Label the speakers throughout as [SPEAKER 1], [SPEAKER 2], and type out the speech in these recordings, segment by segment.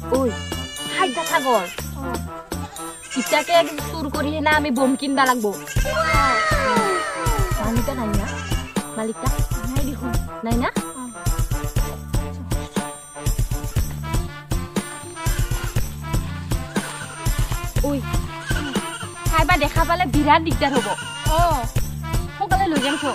[SPEAKER 1] ওই হাইটা ছাগল ইটাকে একদম চুর করি না আমি বোম কিনবা লাগবো মালিকটা নাই না মালিকটা নাই দেখুন নাই না ওই খাইবা দেখা পালে বিরাট দিগদার হব সোনকালে লৈ যাম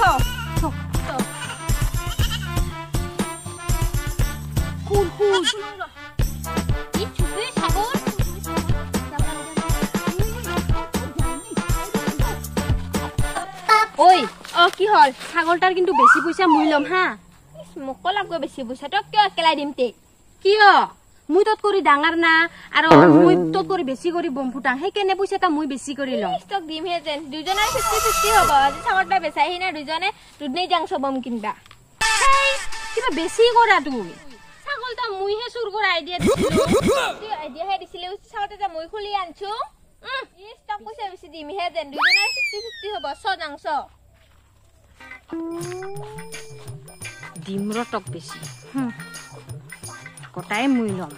[SPEAKER 1] ওই কি হল ছাগলটার কিন্তু বেশি পয়সা মুই লম হা মোক লাগবে বেশি পয়সা তো কিয় একেলাই দিম তে কিয় মুই তত কৰি ডাঙৰ না আৰু মুই তত কৰি বেছি কৰি বম ফুটাং হে কেনে পইচাটা মুই বেছি কৰি লম ষ্টক দিম হে যেন দুজনৰ 50-50 হ'ব আজি ছাগলটা বেচাই হিনা দুজনে দুধনেই যাংছ বম কিনবা কিবা বেছি কৰা তুমি ছাগলটা মুই হে চুৰ কৰা আইডিয়া হে দিছিলে ছাগলটা মুই খুলি আনছো ষ্টক পইচা বেছি দিম হে যেন দুজনৰ 50-50 হ'ব ছ যাংছ ডিমৰ টক বেছি কটাই মুই লম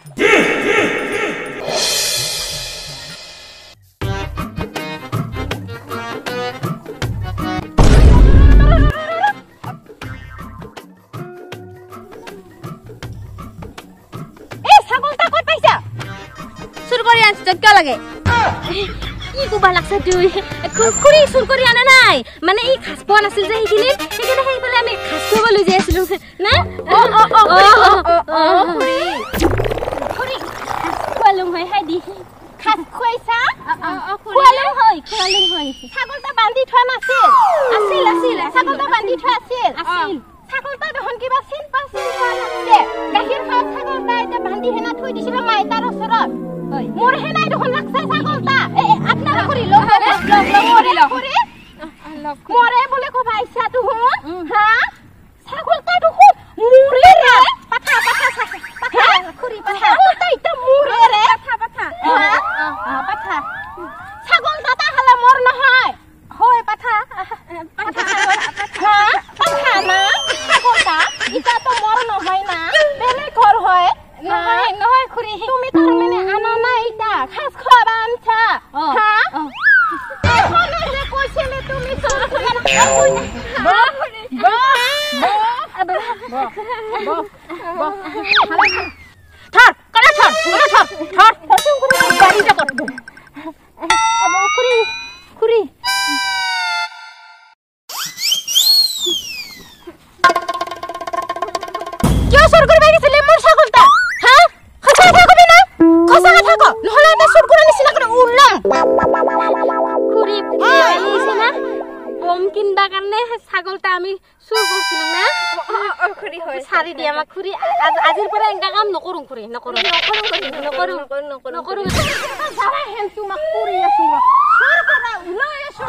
[SPEAKER 1] ছাগলটা কত পাইছা চুৰ কৰি আনছ কিয় লাগে কি কুবা লাগছে তুই খুৰি চুৰ কৰি আনা নাই মানে ই খাস পোৱা নাছিল যে সেইখিনি সেইফালে আমি খাস খাব লৈ যাই আছিলো না খুৰি খুৱালুং হয় হাই দি খাস খুৱাইছা খুৱালুং হয় ছাগলটা বান্ধি থোৱা নাছিল আছিল ছাগলটা বান্ধি থোৱা আছিল ছাগলটা দেখোন কিবা চিন হোৱা নাছিলে গাখীৰ খোৱা ছাগলটা এটা বান্ধি হেনা থৈ দিছিল মাইতাৰ ওচৰত মোৰ হেনাই দেখোন লাগছে ছাগলটা আপনারা কৰি লগ মৰে বলে কো ভাইছা তু হা ছাগলটা দেখোন মুৰে ৰে পাঠা খুৰি পাঠা ছাগলটা ইটা মুৰে রে পাঠা ছাগলটা তা হলা মর নহয় হয় পাঠা না ছাগলটা ইটা তো মর নহয় না বেলে ঘর হয় নহয় খুৰি তুমি তাৰ মানে আনা না ইটা খাস খাবা আনছা হা এখনে যে কইছিলে তুমি চোর খুরি কিয় চুর করবে গেছিলে মোর ছাগলটা হ্যাঁ খসা কথা কবি না খসা কথা কো নহলে এটা চুর করে নিছিনা করে উড়লাম খুরি আইছে না বম কিনবা কারণে ছাগলটা আমি চুর করছিলাম না খুরি হয় সারি দি আমাক খুরি আজির পরে এঙ্গা কাম নকরুম খুরি নকরুম যারা হেল তোমাক পুরি আছো চুর করা লই আছো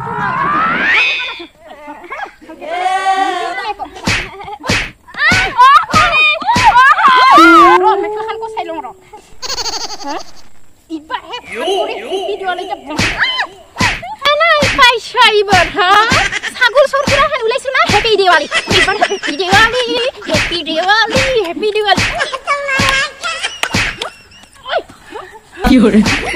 [SPEAKER 1] তোমাক মেখান কো সাইলং র হ্যাঁ ইবা হে ভিডিও লই যাব নাই পাইছা ইবার হ্যাঁ ছাগল চুর করা হেন উলাইছো না হ্যাপি দিওয়ালি ইবার হ্যাপি দিওয়ালি কি হরে